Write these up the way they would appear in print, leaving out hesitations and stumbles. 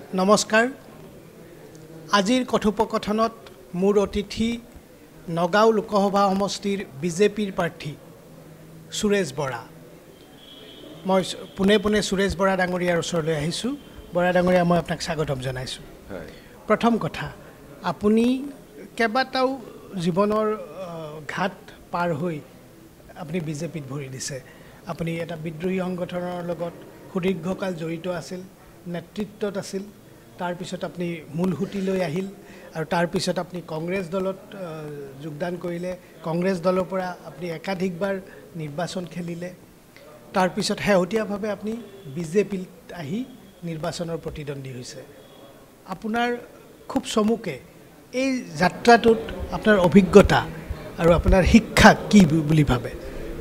নমস্কাৰ আজিৰ কথোপকথনত মোৰ অতিথি নগাঁও লোকসভা সমষ্টিৰ বিজেপিৰ প্ৰাৰ্থী সুৰেশ বৰা মই পুনে পুনে সুৰেশ বৰা ডাঙৰীয়াৰ ওচৰলৈ আহিছোঁ বৰা ডাঙৰীয়া মই আপোনাক স্বাগতম জনাইছোঁ প্ৰথম কথা আপুনি কেইবাটাও জীৱনৰ ঘাট পাৰ হৈ আপুনি বিজেপিত ভৰি দিছে আপুনি এটা বিদ্ৰোহী সংগঠনৰ লগত সুদীৰ্ঘকাল জড়িত আছিল নেতৃত্বত আছিল তাৰ পিছত আপুনি মূল হুটিলৈ আহিল আৰু তাৰ পিছত আপুনি কংগ্ৰেছ দলত যোগদান কৰিলে কংগ্ৰেছ দলৰ পৰা আপুনি একাধিকবাৰ নিৰ্বাচন খেলিলে তাৰ পিছত হেহতীয়াভাৱে আপুনি বিজেপিত আহি নিৰ্বাচনৰ প্ৰতিদ্বন্দ্বী হৈছে আপোনাৰ খুব চমুকে এই যাত্ৰাটোত আপোনাৰ অভিজ্ঞতা আৰু আপোনাৰ শিক্ষা কি বুলি ভাবে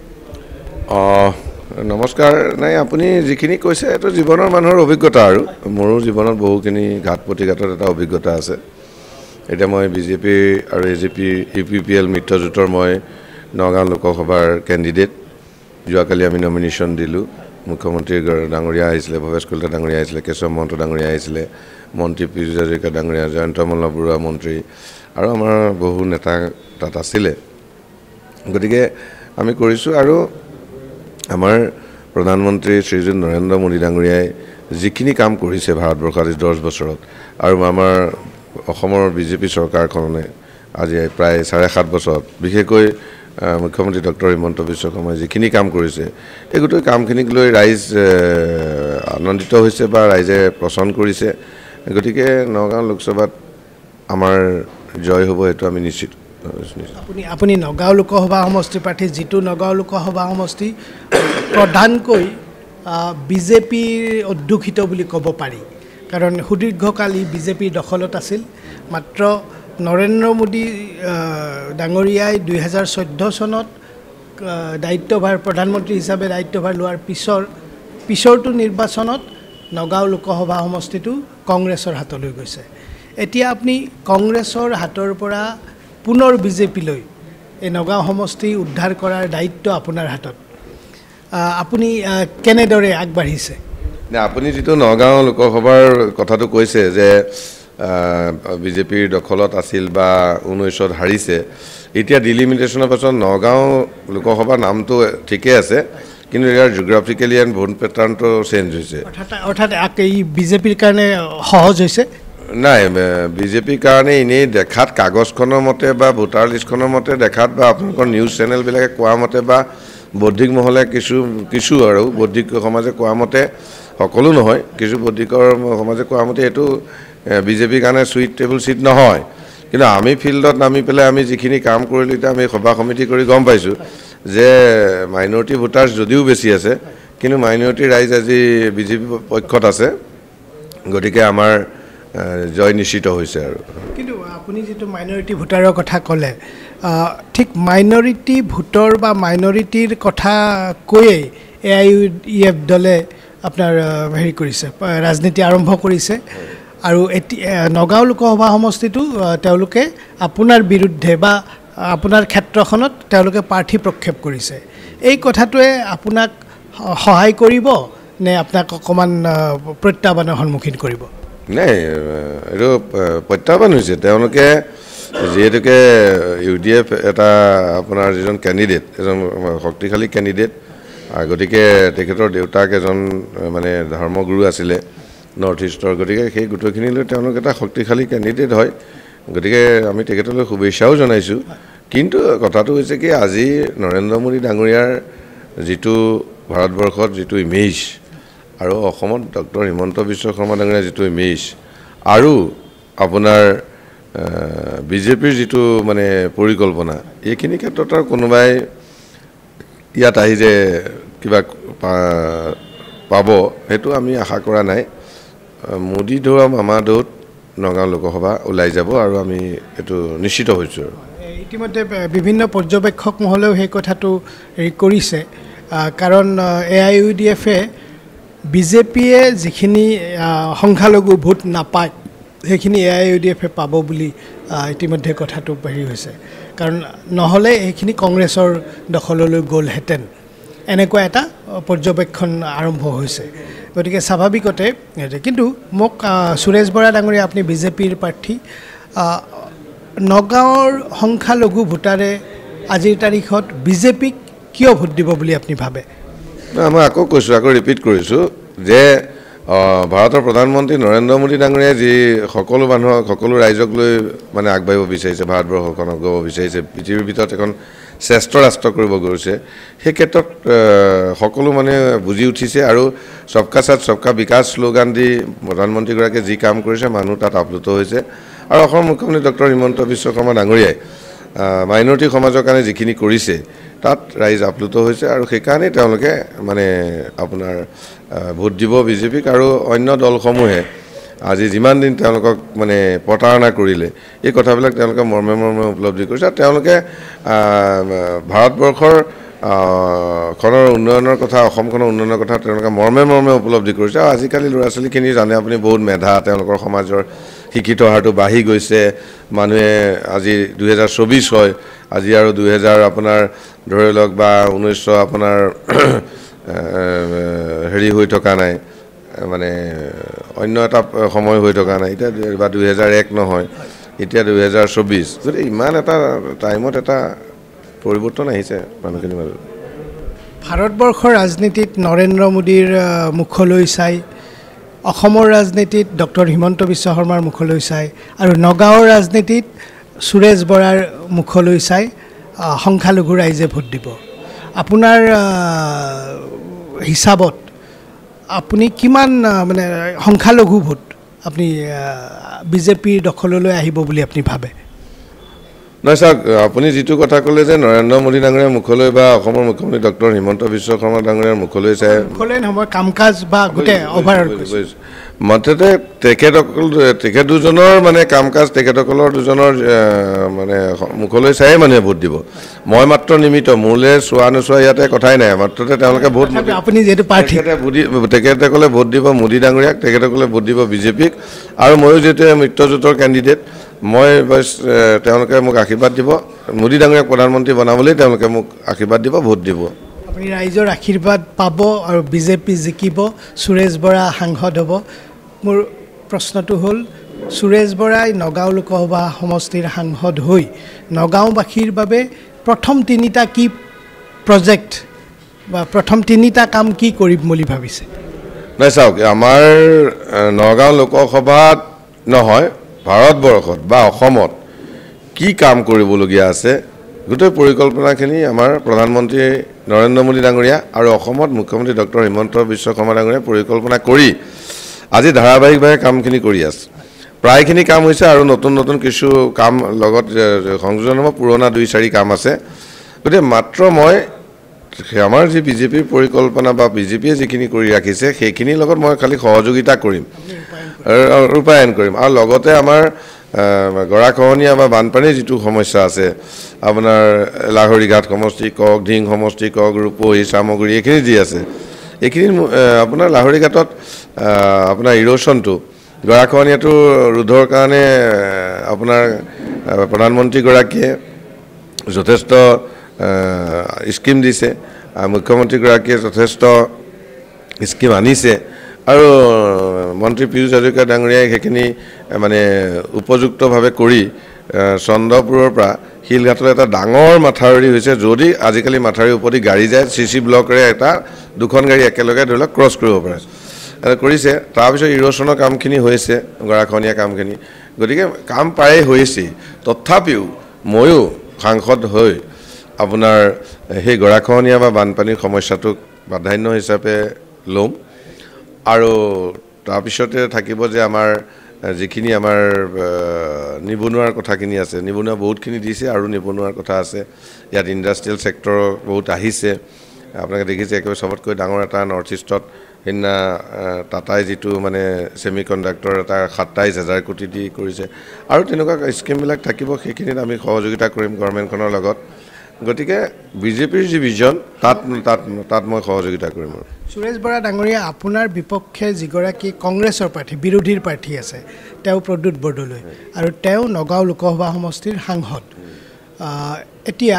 নমস্কাৰ নাই আপুনি যিখিনি কৈছে এটো জীৱনৰ মানুহৰ অভিজ্ঞতা আৰু মোৰো জীৱনত বহুখিনি ঘাট প্ৰতিঘাটৰ এটা অভিজ্ঞতা আছে এটা মই বিজেপি আৰু এজেপি ইউপিপিএল মিত্ৰজোঁটৰ মই নগাঁও লোকসভাৰ কেণ্ডিডেট যোৱাকালি আমি নমিনেশ্যন দিলোঁ মুখ্যমন্ত্ৰী ডাঙৰীয়া আহিছিলে ভৱেশ কলিতা ডাঙৰীয়া আহিছিলে কেশৱ মহন্ত ডাঙৰীয়া আহিছিলে মন্ত্ৰী পীযুষ হাজৰিকা ডাঙৰীয়া জয়ন্ত মল্ল বৰুৱা মন্ত্ৰী আৰু আমাৰ বহু নেতা তাত আছিলে গতিকে আমি কৰিছোঁ আৰু আমাৰ প্ৰধানমন্ত্ৰী শ্ৰীযুত নৰেন্দ্ৰ মোদী ডাঙৰীয়াই যিখিনি কাম কৰিছে ভাৰতবৰ্ষত 10 বছৰত আৰু আমাৰ অসমৰ বিজেপি চৰকাৰখনে আজি প্ৰায় 7.5 বছৰত বিশেষকৈ মুখ্যমন্ত্ৰী ডক্টৰ হিমন্ত বিশ্ব শৰ্মাই যিখিনি কাম কৰিছে এই গোটেই কামখিনিক লৈ ৰাইজ আনন্দিত হৈছে বা ৰাইজে পছন্দ কৰিছে গতিকে নগাঁও লোকসভাত আমাৰ জয় হ'ব এইটো আমি নিশ্চিত আপুনি নগাঁও লোকসভা সমষ্টিৰ প্ৰাৰ্থী যিটো নগাঁও লোকসভা সমষ্টি প্ৰধানকৈ বিজেপিৰ অধ্যুষিত বুলি ক'ব পাৰি কাৰণ সুদীৰ্ঘকাল ই বিজেপিৰ দখলত আছিল মাত্ৰ নৰেন্দ্ৰ মোদী ডাঙৰীয়াই 2014 চনত দায়িত্বভাৰ প্ৰধানমন্ত্ৰী হিচাপে দায়িত্বভাৰ লোৱাৰ পিছৰটো নিৰ্বাচনত নগাঁও লোকসভা সমষ্টিটো কংগ্ৰেছৰ হাতলৈ গৈছে এতিয়া আপুনি কংগ্ৰেছৰ হাতৰ পৰা পুনৰ বিজেপিলৈ এই নগাঁও সমষ্টি উদ্ধাৰ কৰাৰ দায়িত্ব আপোনাৰ হাতত আপুনি কেনেদৰে আগবাঢ়িছে আপুনি যিটো নগাঁও লোকসভাৰ কথাটো কৈছে যে বিজেপিৰ দখলত আছিল বা 19ত হাৰিছে এতিয়া ডিলিমিটেশ্যনৰ পাছত নগাঁও লোকসভা নামটো ঠিকে আছে কিন্তু ইয়াৰ জিঅ'গ্ৰাফিকেলি এণ্ড ভোট পেটাৰ্ণটো চেঞ্জ হৈছে অৰ্থাৎ এই বিজেপিৰ কাৰণে সহজ হৈছে নাই বিজেপিৰ কাৰণে এনেই দেখাত কাগজখনৰ মতে বা ভোটাৰ লিষ্টখনৰ মতে দেখাত বা আপোনালোকৰ নিউজ চেনেলবিলাকে কোৱা মতে বা বৌদ্ধিক মহলে কিছু আৰু বৌদ্ধিক সমাজে কোৱা মতে সকলো নহয় কিছু বৌদ্ধিকৰ সমাজে কোৱা মতে এইটো বিজেপিৰ কাৰণে সুইটেবল চিট নহয় কিন্তু আমি ফিল্ডত নামি পেলাই আমি যিখিনি কাম কৰিলোঁ এতিয়া আমি সভা সমিতি কৰি গম পাইছোঁ যে মাইনৰিটি ভোটাৰ্ছ যদিও বেছি আছে কিন্তু মাইনৰিটি ৰাইজ আজি বিজেপি পক্ষত আছে গতিকে আমাৰ জয় নিশ্চিত হৈছে আৰু কিন্তু আপুনি যিটো মাইনৰিটি ভোটাৰৰ কথা ক'লে ঠিক মাইনৰিটি ভোটৰ বা মাইনৰিটিৰ কথা কৈয়ে AIUDF দলে আপোনাৰ হেৰি কৰিছে ৰাজনীতি আৰম্ভ কৰিছে আৰু নগাঁও লোকসভা সমষ্টিটো তেওঁলোকে আপোনাৰ বিৰুদ্ধে বা আপোনাৰ ক্ষেত্ৰখনত তেওঁলোকে প্ৰাৰ্থী প্ৰক্ষেপ কৰিছে এই কথাটোৱে আপোনাক সহায় কৰিব নে আপোনাক অকণমান প্ৰত্যাহ্বানৰ সন্মুখীন কৰিব নাই এইটো প্ৰত্যাহ্বান হৈছে তেওঁলোকে যিহেতুকে UDF এটা আপোনাৰ যিজন কেণ্ডিডেট এজন শক্তিশালী কেণ্ডিডেট গতিকে তেখেতৰ দেউতাক এজন মানে ধৰ্মগুৰু আছিলে নৰ্থ ইষ্টৰ গতিকে সেই গোটেইখিনিলৈ তেওঁলোক এটা শক্তিশালী কেণ্ডিডেট হয় গতিকে আমি তেখেতলৈ শুভেচ্ছাও জনাইছোঁ কিন্তু কথাটো হৈছে কি আজি নৰেন্দ্ৰ মোদী ডাঙৰীয়াৰ যিটো ভাৰতবৰ্ষত যিটো ইমেজ আৰু অসমত ডক্টৰ হিমন্ত বিশ্ব শৰ্মা ডাঙৰীয়াৰ যিটো ইমেজ আৰু আপোনাৰ বিজেপিৰ যিটো মানে পৰিকল্পনা এইখিনি ক্ষেত্ৰত আৰু কোনোবাই ইয়াত আহি যে কিবা পাব সেইটো আমি আশা কৰা নাই মোদী ধৰা মামা দৌত নগাঁও লোকসভা ওলাই যাব আৰু আমি এইটো নিশ্চিত হৈছোঁ ইতিমধ্যে বিভিন্ন পৰ্যবেক্ষক মহলেও সেই কথাটো হেৰি কৰিছে কাৰণ AIUDFে বিজেপিয়ে যিখিনি সংখ্যালঘু ভোট নাপায় সেইখিনি AIUDFে পাব বুলি ইতিমধ্যে কথাটো হেৰি হৈছে কাৰণ নহ'লে এইখিনি কংগ্ৰেছৰ দখললৈ গ'লহেঁতেন এনেকুৱা এটা পৰ্যবেক্ষণ আৰম্ভ হৈছে গতিকে স্বাভাৱিকতে কিন্তু মোক সুৰেশ বৰা ডাঙৰীয়া আপুনি বিজেপিৰ প্ৰাৰ্থী নগাঁৱৰ সংখ্যালঘু ভোটাৰে আজিৰ তাৰিখত বিজেপিক কিয় ভোট দিব বুলি আপুনি ভাবে মই আকৌ কৈছোঁ আকৌ ৰিপিট কৰিছোঁ যে ভাৰতৰ প্ৰধানমন্ত্ৰী নৰেন্দ্ৰ মোদী ডাঙৰীয়াই যি সকলো মানুহক সকলো ৰাইজক লৈ মানে আগবাঢ়িব বিচাৰিছে ভাৰতবৰ্ষখনক গ'ব বিচাৰিছে পৃথিৱীৰ ভিতৰত এখন শ্ৰেষ্ঠ ৰাষ্ট্ৰ কৰিব গৈছে সেই ক্ষেত্ৰত সকলো মানে বুজি উঠিছে আৰু সবকা সাথ সবকা বিকাশ শ্লোগান দি প্ৰধানমন্ত্ৰীগৰাকীয়ে যি কাম কৰিছে মানুহ তাত আপ্লুত হৈছে আৰু অসমৰ মুখ্যমন্ত্ৰী ডক্টৰ হিমন্ত বিশ্ব শৰ্মা ডাঙৰীয়াই মাইনৰিটি সমাজৰ কাৰণে যিখিনি কৰিছে তাত ৰাইজ আপ্লুত হৈছে আৰু সেইকাৰণেই তেওঁলোকে মানে আপোনাৰ ভোট দিব বিজেপিক আৰু অন্য দলসমূহে আজি যিমান দিন তেওঁলোকক মানে প্ৰতাৰণা কৰিলে এই কথাবিলাক তেওঁলোকে মৰ্মে মৰ্মে উপলব্ধি কৰিছে আৰু তেওঁলোকে ভাৰতবৰ্ষৰ খনৰ উন্নয়নৰ কথা অসমখনৰ উন্নয়নৰ কথা তেওঁলোকে মৰ্মে মৰ্মে উপলব্ধি কৰিছে আৰু আজিকালি ল'ৰা ছোৱালীখিনি জানে আপুনি বহুত মেধা তেওঁলোকৰ সমাজৰ শিক্ষিত হাৰটো বাঢ়ি গৈছে মানুহে আজি 2024 হয় আজি আৰু 2000 আপোনাৰ ধৰি লওক বা 1900 আপোনাৰ হেৰি হৈ থকা নাই মানে অন্য এটা সময় হৈ থকা নাই এতিয়া বা 2001 নহয় এতিয়া 2024 যদি ইমান এটা টাইমত এটা পৰিৱৰ্তন আহিছে মানুহখিনিৰ মাজত ভাৰতবৰ্ষৰ ৰাজনীতিত নৰেন্দ্ৰ মোদীৰ মুখলৈ চাই অসমৰ ৰাজনীতিত ডক্টৰ হিমন্ত বিশ্ব শৰ্মাৰ মুখলৈ চাই আৰু নগাঁৱৰ ৰাজনীতিত সুৰেশ বৰাৰ মুখলৈ চাই সংখ্যালঘু ৰাইজে ভোট দিব আপোনাৰ হিচাপত আপুনি কিমান মানে সংখ্যালঘু ভোট আপুনি বিজেপিৰ দখললৈ আহিব বুলি আপুনি ভাবে নহয় চাওক আপুনি যিটো কথা ক'লে যে নৰেন্দ্ৰ মোদী ডাঙৰীয়াৰ মুখলৈ বা অসমৰ মুখ্যমন্ত্ৰী ডক্টৰ হিমন্ত বিশ্ব শৰ্মা ডাঙৰীয়াৰ মুখলৈ চাই মুখলৈ নহয় কাম কাজ বা গোটেই অভাৰঅল মুঠতে তেখেত দুজনৰ মানে কাম কাজ তেখেতসকলৰ দুজনৰ মানে মুখলৈ চাই মানুহে ভোট দিব মই মাত্ৰ নিমিত্ত মোলৈ চোৱা নোচোৱা ইয়াতে কথাই নাই মাত্ৰতে তেওঁলোকে ভোট আপুনি যিহেতু প্ৰাৰ্থী তেখেতসকলে ভোট দিব মোদী ডাঙৰীয়াক তেখেতসকলে ভোট দিব বিজেপিক আৰু ময়ো যিহেতু মিত্ৰজোঁটৰ কেণ্ডিডেট মই তেওঁলোকে মোক আশীৰ্বাদ দিব মোদী ডাঙৰীয়াক প্ৰধানমন্ত্ৰী বনাবলৈ তেওঁলোকে মোক আশীৰ্বাদ দিব ভোট দিব আপুনি ৰাইজৰ আশীৰ্বাদ পাব আৰু বিজেপি জিকিব সুৰেশ বৰা সাংসদ হ'ব মোৰ প্ৰশ্নটো হ'ল সুৰেশ বৰাই নগাঁও লোকসভা সমষ্টিৰ সাংসদ হৈ নগাঁওবাসীৰ বাবে প্ৰথম তিনিটা কি প্ৰজেক্ট বা প্ৰথম তিনিটা কাম কি কৰিম বুলি ভাবিছে নাই চাওক আমাৰ নগাঁও লোকসভাত নহয় ভাৰতবৰ্ষত বা অসমত কি কাম কৰিবলগীয়া আছে গোটেই পৰিকল্পনাখিনি আমাৰ প্ৰধানমন্ত্ৰী নৰেন্দ্ৰ মোদী ডাঙৰীয়া আৰু অসমত মুখ্যমন্ত্ৰী ডক্টৰ হিমন্ত বিশ্ব শৰ্মা ডাঙৰীয়াই পৰিকল্পনা কৰি আজি ধাৰাবাহিকভাৱে কামখিনি কৰি আছে প্ৰায়খিনি কাম হৈছে আৰু নতুন নতুন কিছু কাম লগত সংযোজন হ'ব পুৰণা 2-4 কাম আছে গতিকে মাত্ৰ মই আমাৰ যি বিজেপিৰ পৰিকল্পনা বা বিজেপিয়ে যিখিনি কৰি ৰাখিছে সেইখিনিৰ লগত মই খালি সহযোগিতা কৰিম ৰূপায়ণ কৰিম আৰু লগতে আমাৰ গৰাখহনীয়া বা বানপানীৰ যিটো সমস্যা আছে আপোনাৰ লাহৰীঘাট সমষ্টি কক ঢিং সমষ্টি কক ৰূপহী চামগুৰি এইখিনি যি আছে এইখিনি আপোনাৰ লাহৰীঘাটত আপোনাৰ ইৰোশ্যনটো গৰাখহনীয়াটো ৰোধৰ কাৰণে আপোনাৰ প্ৰধানমন্ত্ৰীগৰাকীয়ে যথেষ্ট স্কিম দিছে মুখ্যমন্ত্ৰীগৰাকীয়ে যথেষ্ট স্কিম আনিছে আৰু মন্ত্ৰী পীযুষ হাজৰিকা ডাঙৰীয়াই সেইখিনি মানে উপযুক্তভাৱে কৰি চন্দ্ৰপুৰৰ পৰা শিলঘাটৰ এটা ডাঙৰ মাথাউৰি হৈছে যদি আজিকালি মাথাউৰিৰ ওপৰত গাড়ী যায় CC ব্লকেৰে এটা দুখন গাড়ী একেলগে ধৰি লওক ক্ৰছ কৰিব পাৰে কৰিছে তাৰপিছত ইৰোশ্যনৰ কামখিনি হৈছে গৰাখহনীয়া কামখিনি গতিকে কাম প্ৰায়ে হৈছে তথাপিও ময়ো সাংসদ হৈ আপোনাৰ সেই গৰাখহনীয়া বা বানপানীৰ সমস্যাটোক প্ৰাধান্য হিচাপে ল'ম আৰু তাৰপিছতে থাকিব যে আমাৰ যিখিনি আমাৰ নিবনুৱাৰ কথাখিনি আছে নিবনুৱা বহুতখিনি দিছে আৰু নিবনুৱাৰ কথা আছে ইয়াত ইণ্ডাষ্ট্ৰিয়েল ছেক্টৰ বহুত আহিছে আপোনালোকে দেখিছে একেবাৰে চবতকৈ ডাঙৰ এটা নৰ্থ ইষ্টত সেইদিনা টাটাই যিটো মানে ছেমি কণ্ডাক্টৰ এটা 27,000 কোটি দি কৰিছে আৰু তেনেকুৱা স্কিমবিলাক থাকিব সেইখিনিত আমি সহযোগিতা কৰিম গভৰ্ণমেণ্টখনৰ লগত গতিকে বিজেপিৰ যি ভিজন তাত মই সহযোগিতা কৰিম সুৰেশ বৰা ডাঙৰীয়া আপোনাৰ বিপক্ষে যিগৰাকী কংগ্ৰেছৰ প্ৰাৰ্থী বিৰোধীৰ প্ৰাৰ্থী আছে তেওঁ প্ৰদ্যুৎ বৰদলৈ আৰু তেওঁ নগাঁও লোকসভা সমষ্টিৰ সাংসদ এতিয়া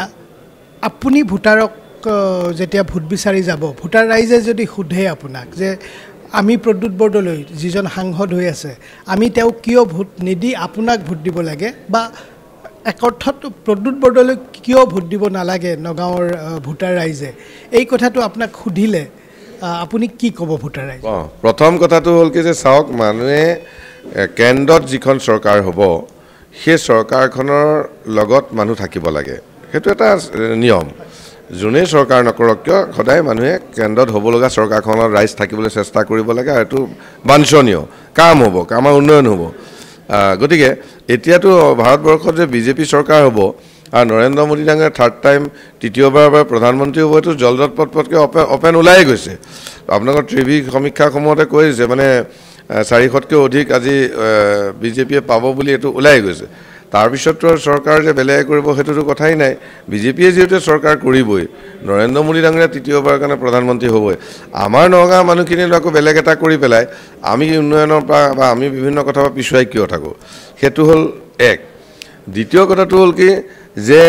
আপুনি ভোটাৰক যেতিয়া ভোট বিচাৰি যাব ভোটাৰ ৰাইজে যদি সোধে আপোনাক যে আমি প্ৰদ্যুৎ বৰদলৈ যিজন সাংসদ হৈ আছে আমি তেওঁক কিয় ভোট নিদি আপোনাক ভোট দিব লাগে বা এক অৰ্থত প্ৰদ্যুৎ বৰদলৈ কিয় ভোট দিব নালাগে নগাঁৱৰ ভোটাৰ ৰাইজে এই কথাটো আপোনাক সুধিলে আপুনি কি ক'ব ভোটাৰ ৰাইজ প্ৰথম কথাটো হ'ল কি যে চাওক মানুহে কেন্দ্ৰত যিখন চৰকাৰ হ'ব সেই চৰকাৰখনৰ লগত মানুহ থাকিব লাগে সেইটো এটা নিয়ম যোনে চৰকাৰ নকৰক কিয় সদায় মানুহে কেন্দ্ৰত হ'ব লগা চৰকাৰখনৰ ৰাইজ থাকিবলৈ চেষ্টা কৰিব লাগে আৰু এইটো বাঞ্ছনীয় কাম হ'ব কামৰ উন্নয়ন হ'ব গতিকে এতিয়াতো ভাৰতবৰ্ষত যে বিজেপি চৰকাৰ হ'ব আৰু নৰেন্দ্ৰ মোদী ডাঙৰীয়া থাৰ্ড টাইম তৃতীয়বাৰৰ বাবে প্ৰধানমন্ত্ৰী হ'ব এইটো জলদত পটপটকৈ অপেন ওলাই গৈছে আপোনালোকৰ টিভি সমীক্ষাসমূহতে কৈছে মানে 400তকৈ অধিক আজি বিজেপিয়ে পাব বুলি এইটো ওলাই গৈছে তাৰপিছততো চৰকাৰ যে বেলেগ কৰিব সেইটোতো কথাই নাই বিজেপিয়ে যিহেতু চৰকাৰ কৰিবই নৰেন্দ্ৰ মোদী ডাঙৰীয়া তৃতীয়বাৰৰ কাৰণে প্ৰধানমন্ত্ৰী হ'বই আমাৰ নগাঁৱৰ মানুহখিনিয়ে আকৌ বেলেগ এটা কৰি পেলাই আমি উন্নয়নৰ পৰা বা আমি বিভিন্ন কথা পিছুৱাই কিয় থাকোঁ সেইটো হ'ল এক দ্বিতীয় কথাটো হ'ল কি যে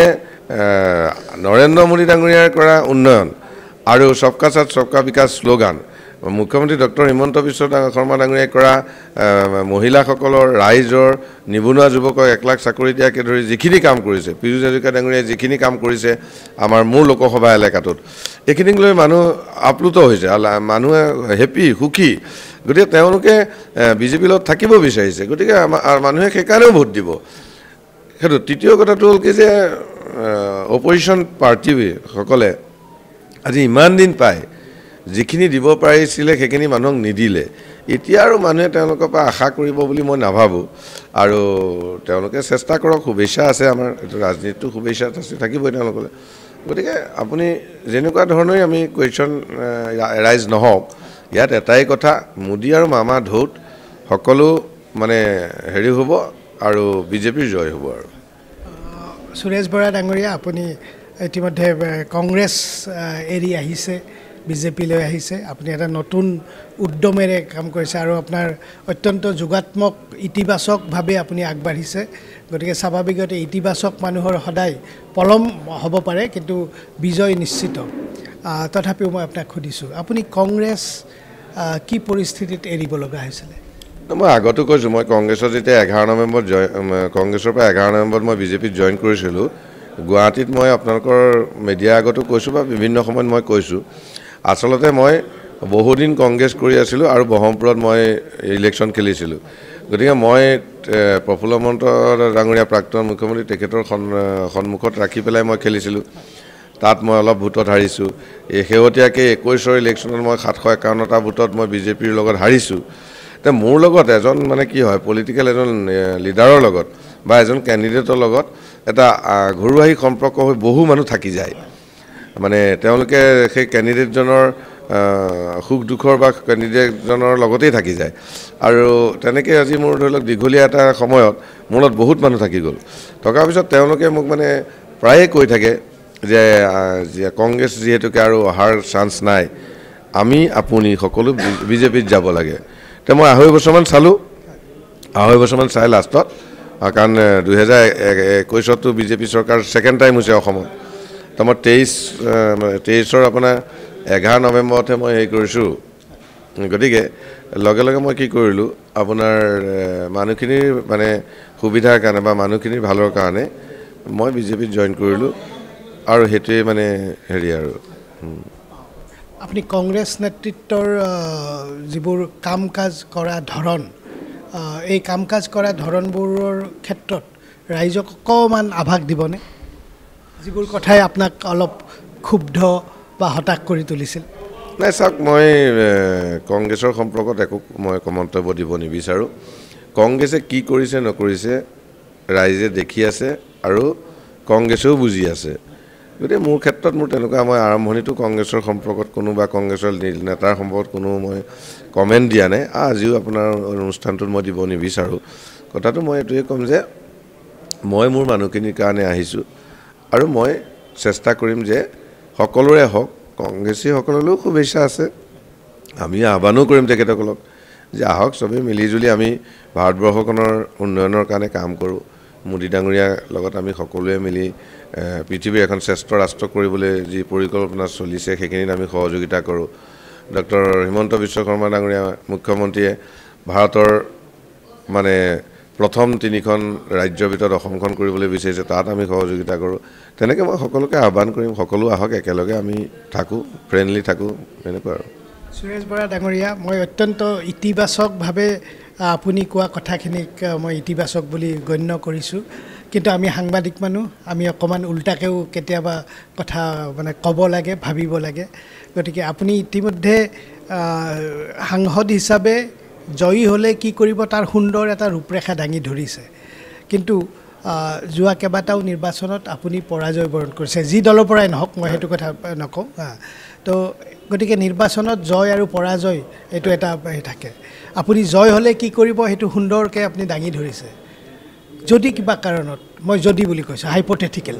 নৰেন্দ্ৰ মোদী ডাঙৰীয়াৰ কৰা উন্নয়ন আৰু সবকা সাথ সবকা বিকাশ শ্লোগান মুখ্যমন্ত্ৰী ডক্টৰ হিমন্ত বিশ্ব শৰ্মা ডাঙৰীয়াই কৰা মহিলাসকলৰ ৰাইজৰ নিবনুৱা যুৱকক 1 লাখ চাকৰি দিয়াকে ধৰি যিখিনি কাম কৰিছে পীযুষ হাজৰিকা ডাঙৰীয়াই যিখিনি কাম কৰিছে আমাৰ মোৰ লোকসভা এলেকাটোত এইখিনিক লৈ মানুহ আপ্লুত হৈছে মানুহে হেপী সুখী গতিকে তেওঁলোকে বিজেপিৰ লগত থাকিব বিচাৰিছে গতিকে মানুহে সেইকাৰণেও ভোট দিব সেইটো তৃতীয় কথাটো হ'ল কি যে অপজিশ্যন পাৰ্টিসকলে আজি ইমান দিন পায় যিখিনি দিব পাৰিছিলে সেইখিনি মানুহক নিদিলে এতিয়া আৰু মানুহে তেওঁলোকৰ পৰা আশা কৰিব বুলি মই নাভাবোঁ আৰু তেওঁলোকে চেষ্টা কৰক শুভেচ্ছা আছে আমাৰ এইটো ৰাজনীতিটো শুভেচ্ছা আছে থাকিবই তেওঁলোকলৈ গতিকে আপুনি যেনেকুৱা ধৰণেই আমি কুৱেশ্যন ৰাইজ নহওক ইয়াত এটাই কথা মোদী আৰু মামা ধৌত সকলো মানে হেৰি হ'ব আৰু বিজেপিৰ জয় হ'ব আৰু সুৰেশ বৰা ডাঙৰীয়া আপুনি ইতিমধ্যে কংগ্ৰেছ এৰি আহিছে বিজেপিলৈ আহিছে আপুনি এটা নতুন উদ্যমেৰে কাম কৰিছে আৰু আপোনাৰ অত্যন্ত যোগাত্মক ইতিবাচকভাৱে আপুনি আগবাঢ়িছে গতিকে স্বাভাৱিকতে ইতিবাচক মানুহৰ সদায় পলম হ'ব পাৰে কিন্তু বিজয় নিশ্চিত তথাপিও মই আপোনাক সুধিছোঁ আপুনি কংগ্ৰেছ কি পৰিস্থিতিত এৰিব লগা হৈছিলে মই আগতো কৈছোঁ মই কংগ্ৰেছৰ যেতিয়া 11 নৱেম্বৰত কংগ্ৰেছৰ পৰা 11 নৱেম্বৰত মই বিজেপিত জইন কৰিছিলোঁ গুৱাহাটীত মই আপোনালোকৰ মিডিয়াৰ আগতো কৈছোঁ বা বিভিন্ন সময়ত মই কৈছোঁ আচলতে মই বহুদিন কংগ্ৰেছ কৰি আছিলোঁ আৰু ব্ৰহ্মপুৰত মই ইলেকশ্যন খেলিছিলোঁ গতিকে মই প্ৰফুল্ল মহন্ত ডাঙৰীয়া প্ৰাক্তন মুখ্যমন্ত্ৰী তেখেতৰ সন্মুখত ৰাখি পেলাই মই খেলিছিলোঁ তাত মই অলপ ভোটত হাৰিছোঁ এই শেহতীয়াকৈ 21ৰ ইলেকশ্যনত মই 751টা ভোটত মই বিজেপিৰ লগত হাৰিছোঁ এতিয়া মোৰ লগত এজন মানে কি হয় পলিটিকেল এজন লিডাৰৰ লগত বা এজন কেণ্ডিডেটৰ লগত এটা ঘৰুৱাহী সম্পৰ্ক হৈ বহু মানুহ থাকি যায় মানে তেওঁলোকে সেই কেণ্ডিডেটজনৰ সুখ দুখৰ বা কেণ্ডিডেটজনৰ লগতেই থাকি যায় আৰু তেনেকৈ আজি মোৰ ধৰি লওক দীঘলীয়া এটা সময়ত মোৰ লগত বহুত মানুহ থাকি গ'ল থকাৰ পিছত তেওঁলোকে মোক মানে প্ৰায়ে কৈ থাকে যে কংগ্ৰেছ যিহেতুকে আৰু অহাৰ চান্স নাই আমি আপুনি সকলো বিজেপিত যাব লাগে এতিয়া মই 2.5 বছৰমান চালোঁ 2.5 বছৰমান চাই লাষ্টত কাৰণ 2021তো বিজেপি চৰকাৰ ছেকেণ্ড টাইম হৈছে অসমত তো মই 23ৰ আপোনাৰ 11 নৱেম্বৰতহে মই হেৰি কৰিছোঁ গতিকে লগে লগে মই কি কৰিলোঁ আপোনাৰ মানুহখিনিৰ মানে সুবিধাৰ কাৰণে বা মানুহখিনিৰ ভালৰ কাৰণে মই বিজেপিত জইন কৰিলোঁ আৰু সেইটোৱে মানে হেৰি আৰু আপুনি কংগ্ৰেছ নেতৃত্বৰ যিবোৰ কাম কাজ কৰা ধৰণ এই কাম কাজ কৰা ধৰণবোৰৰ ক্ষেত্ৰত ৰাইজক অকণমান আভাস দিবনে যিবোৰ কথাই আপোনাক অলপ ক্ষুব্ধ বা হতাশ কৰি তুলিছিল নাই চাওক মই কংগ্ৰেছৰ সম্পৰ্কত একো মই মন্তব্য দিব নিবিচাৰোঁ কংগ্ৰেছে কি কৰিছে নকৰিছে ৰাইজে দেখি আছে আৰু কংগ্ৰেছেও বুজি আছে গতিকে মোৰ ক্ষেত্ৰত মোৰ তেনেকুৱা মই আৰম্ভণিটো কংগ্ৰেছৰ সম্পৰ্কত কোনোবা কংগ্ৰেছৰ নেতাৰ সম্পৰ্কত কোনো মই কমেণ্ট দিয়া নাই আজিও আপোনাৰ অনুষ্ঠানটোত মই দিব নিবিচাৰোঁ কথাটো মই এইটোৱে ক'ম যে মই মোৰ মানুহখিনিৰ কাৰণে আহিছোঁ আৰু মই চেষ্টা কৰিম যে সকলোৰে হওক কংগ্ৰেছীসকললৈও শুভেচ্ছা আছে আমি আহ্বানো কৰিম তেখেতসকলক যে আহক চবেই মিলিজুলি আমি ভাৰতবৰ্ষখনৰ উন্নয়নৰ কাৰণে কাম কৰোঁ মোদী ডাঙৰীয়াৰ লগত আমি সকলোৱে মিলি পৃথিৱীৰ এখন শ্ৰেষ্ঠ ৰাষ্ট্ৰ কৰিবলৈ যি পৰিকল্পনা চলিছে সেইখিনিত আমি সহযোগিতা কৰোঁ ডক্টৰ হিমন্ত বিশ্ব শৰ্মা ডাঙৰীয়া মুখ্যমন্ত্ৰীয়ে ভাৰতৰ মানে প্ৰথম 3খন ৰাজ্যৰ ভিতৰত অসমখন কৰিবলৈ বিচাৰিছে, তাত আমি সহযোগিতা কৰোঁ। তেনেকৈ মই সকলোকে আহ্বান কৰিম, সকলো আহক, একেলগে আমি থাকোঁ, ফ্ৰেণ্ডলি থাকোঁ, এনেকুৱা আৰু। সুৰেশ বৰা ডাঙৰীয়া, মই অত্যন্ত ইতিবাচকভাৱে আপুনি কোৱা কথাখিনিক মই ইতিবাচক বুলি গণ্য কৰিছোঁ। কিন্তু আমি সাংবাদিক মানুহ, আমি অকণমান উল্টাকৈও কেতিয়াবা কথা মানে ক'ব লাগে, ভাবিব লাগে। গতিকে আপুনি ইতিমধ্যে সাংসদ হিচাপে জয়ী হ'লে কি কৰিব তাৰ সুন্দৰ এটা ৰূপৰেখা দাঙি ধৰিছে। কিন্তু যোৱা কেইবাটাও নিৰ্বাচনত আপুনি পৰাজয় বৰণ কৰিছে, যি দলৰ পৰাই নহওক, মই সেইটো কথা নকওঁ। তো গতিকে নিৰ্বাচনত জয় আৰু পৰাজয় এইটো এটা থাকে। আপুনি জয় হ'লে কি কৰিব সেইটো সুন্দৰকৈ আপুনি দাঙি ধৰিছে। যদি কিবা কাৰণত, মই যদি বুলি কৈছোঁ, হাইপথেটিকেল,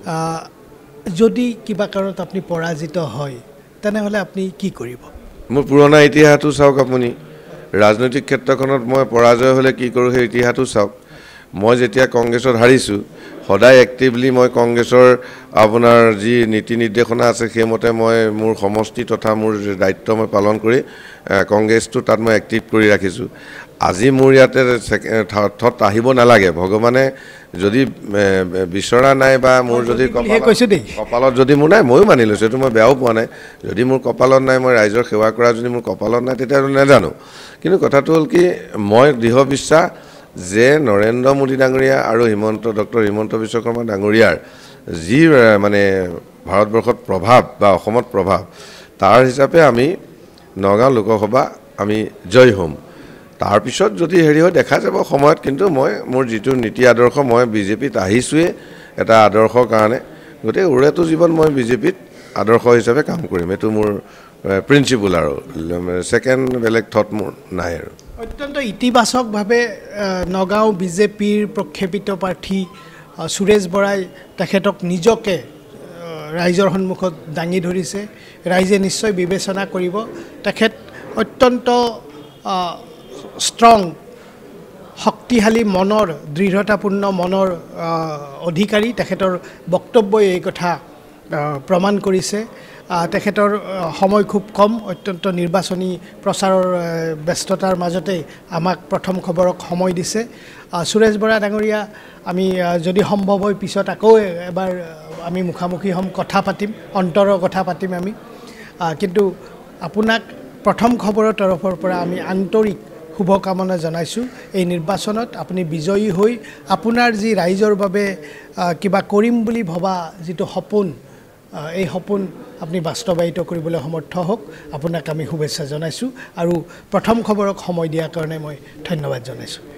যদি কিবা কাৰণত আপুনি পৰাজিত হয় তেনেহ'লে আপুনি কি কৰিব? মোৰ পুৰণা ইতিহাসটো চাওক আপুনি। ৰাজনৈতিক ক্ষেত্ৰখনত মই পৰাজয় হ'লে কি কৰোঁ সেই ইতিহাসটো চাওক। মই যেতিয়া কংগ্ৰেছত হাৰিছোঁ, সদায় এক্টিভলি মই কংগ্ৰেছৰ আপোনাৰ যি নীতি নিৰ্দেশনা আছে সেইমতে মই মোৰ সমষ্টি তথা মোৰ দায়িত্ব মই পালন কৰি কংগ্ৰেছটো তাত মই এক্টিভ কৰি ৰাখিছোঁ। আজি মোৰ ইয়াতে থত আহিব নালাগে। ভগৱানে যদি বিচৰা নাই বা মোৰ যদি কপালত যদি মোৰ নাই, ময়ো মানি লৈছোঁ, এইটো মই বেয়াও পোৱা নাই। যদি মোৰ কপালত নাই, মই ৰাইজৰ সেৱা কৰা যদি মোৰ কপালত নাই, তেতিয়াহ'লে নাজানো। কিন্তু কথাটো হ'ল কি, মই দৃঢ় বিশ্বাস যে নৰেন্দ্ৰ মোদী ডাঙৰীয়া আৰু ডক্টৰ হিমন্ত বিশ্ব শৰ্মা ডাঙৰীয়াৰ যি মানে ভাৰতবৰ্ষত প্ৰভাৱ বা অসমত প্ৰভাৱ, তাৰ হিচাপে আমি নগাঁও লোকসভা আমি জয় হ'ম। তাৰপিছত যদি হেৰি হয় দেখা যাব সময়ত। কিন্তু মই মোৰ যিটো নীতি আদৰ্শ, মই বিজেপিত আহিছোঁৱেই এটা আদৰ্শৰ কাৰণে, গতিকে ওৰেটো জীৱন মই বিজেপিত আদৰ্শ হিচাপে কাম কৰিম। এইটো মোৰ প্ৰিন্সিপল আৰু ছেকেণ্ড বেলেগ থট মোৰ নাই আৰু। অত্যন্ত ইতিবাচকভাৱে নগাঁও বিজেপিৰ প্ৰক্ষেপিত প্ৰাৰ্থী সুৰেশ বৰাই তেখেতক নিজকে ৰাইজৰ সন্মুখত দাঙি ধৰিছে। ৰাইজে নিশ্চয় বিবেচনা কৰিব। তেখেত অত্যন্ত ষ্ট্ৰং, শক্তিশালী মনৰ, দৃঢ়তাপূৰ্ণ মনৰ অধিকাৰী। তেখেতৰ বক্তব্যই এই কথা প্ৰমাণ কৰিছে। তেখেতৰ সময় খুব কম, অত্যন্ত নিৰ্বাচনী প্ৰচাৰৰ ব্যস্ততাৰ মাজতে আমাক প্ৰথম খবৰক সময় দিছে। সুৰেশ বৰা ডাঙৰীয়া, আমি যদি সম্ভৱ হয় পিছত আকৌ এবাৰ আমি মুখামুখি হ'ম, কথা পাতিম, অন্তৰৰ কথা পাতিম আমি। কিন্তু আপোনাক প্ৰথম খবৰৰ তৰফৰ পৰা আমি আন্তৰিক শুভকামনা জনাইছোঁ। এই নিৰ্বাচনত আপুনি বিজয়ী হৈ আপোনাৰ যি ৰাইজৰ বাবে কিবা কৰিম বুলি ভবা যিটো সপোন, এই সপোন আপুনি বাস্তৱায়িত কৰিবলৈ সমৰ্থ হওক। আপোনাক আমি শুভেচ্ছা জনাইছোঁ আৰু প্ৰথম খবৰক সময় দিয়াৰ কাৰণে মই ধন্যবাদ জনাইছোঁ।